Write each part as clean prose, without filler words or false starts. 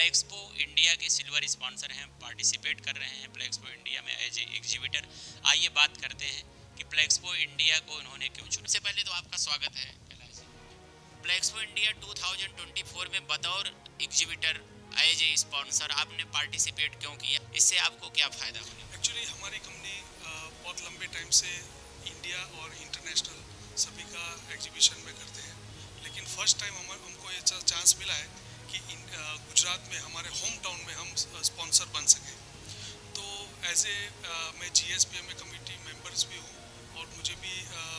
प्लेक्सपो India के silver sponsor हैं, participate कर रहे हैं प्लेक्सपो इंडिया में एज ए एग्जीबिटर। आइए बात करते हैं कि प्लेक्सपो इंडिया को उन्होंने क्यों चुना। सबसे पहले तो आपका स्वागत है प्लेक्सपो इंडिया 2024 में बतौर एग्जीबिटर एज ए स्पॉन्सर आपने पार्टिसिपेट क्यों किया, इससे आपको क्या फ़ायदा होगा? एक्चुअली हमारी कंपनी बहुत लंबे टाइम से इंडिया और इंटरनेशनल सभी का एग्जीबिशन में करते हैं, लेकिन फर्स्ट टाइम हमको ये चांस मिला है कि गुजरात में हमारे होम टाउन में हम स्पॉन्सर बन सकें। तो एज ए मैं GSPMA कमेटी मेंबर्स भी हूँ और मुझे भी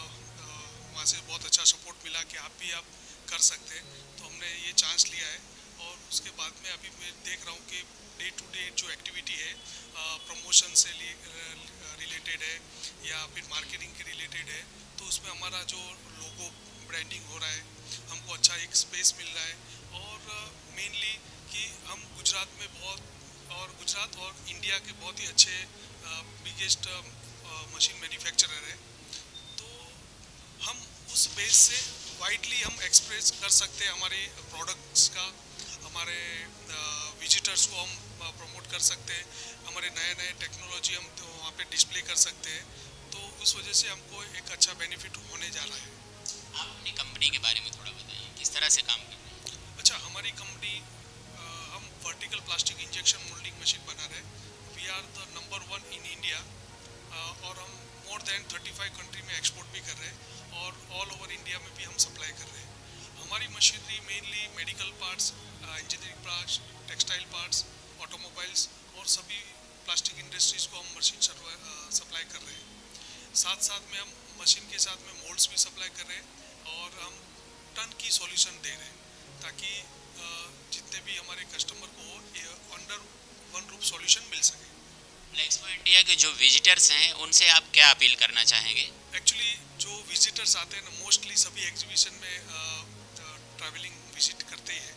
वहाँ से बहुत अच्छा सपोर्ट मिला कि आप कर सकते हैं, तो हमने ये चांस लिया है। और उसके बाद में अभी मैं देख रहा हूँ कि डे टू डे जो एक्टिविटी है प्रमोशन से रिलेटेड है या फिर मार्केटिंग के रिलेटेड है, तो उसमें हमारा जो लोगो ब्रांडिंग हो रहा है, हमको अच्छा एक स्पेस मिल रहा है। और मेनली कि हम गुजरात में गुजरात और इंडिया के बहुत ही अच्छे बिगेस्ट मशीन मैन्युफैक्चरर है, तो हम उस बेस से वाइडली हम एक्सप्रेस कर सकते हैं हमारे प्रोडक्ट्स का, हमारे विजिटर्स को हम प्रमोट कर सकते हैं, हमारे नए टेक्नोलॉजी हम तो वहाँ पे डिस्प्ले कर सकते हैं। तो उस वजह से हमको एक अच्छा बेनिफिट होने जा रहा है। आप अपनी कंपनी के बारे में थोड़ा बताइए, किस तरह से काम कर रहे हैं? अच्छा, हमारी कंपनी हम vertical plastic injection moulding machine बना रहे हैं। We are the number 1 in India और हम मोर देन 35 कंट्री में एक्सपोर्ट भी कर रहे हैं और ऑल ओवर इंडिया में भी हम सप्लाई कर रहे हैं। हमारी machinery mainly medical parts, engineering parts, textile parts, automobiles और सभी प्लास्टिक इंडस्ट्रीज़ को हम मशीन सप्लाई कर रहे हैं। साथ साथ में हम मशीन के साथ में मोल्ड्स भी सप्लाई कर रहे हैं और हम टन की सॉल्यूशन दे रहे हैं, ताकि जितने भी हमारे कस्टमर को अंडर वन रूफ सॉल्यूशन मिल सके। प्लेक्सपो इंडिया के जो विजिटर्स हैं उनसे आप क्या अपील करना चाहेंगे? एक्चुअली जो विजिटर्स आते हैं ना, मोस्टली सभी एग्जीबिशन में ट्रैवलिंग विजिट करते हैं,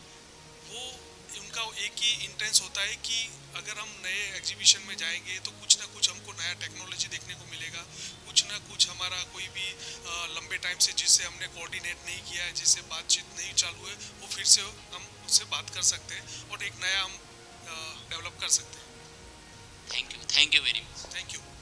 वो उनका एक ही इंटेंस होता है कि अगर हम नए एग्जीबिशन में जाएंगे तो कुछ ना कुछ हमको नया टेक्नोलॉजी देखने को मिलेगा, कुछ ना कुछ हमारा कोई भी लंबे टाइम से जिससे हमने कोऑर्डिनेट नहीं किया है, जिससे बातचीत नहीं चालू है, वो फिर से हम उससे बात कर सकते हैं और एक नया हम डेवलप कर सकते हैं। Thank you very much. Thank you.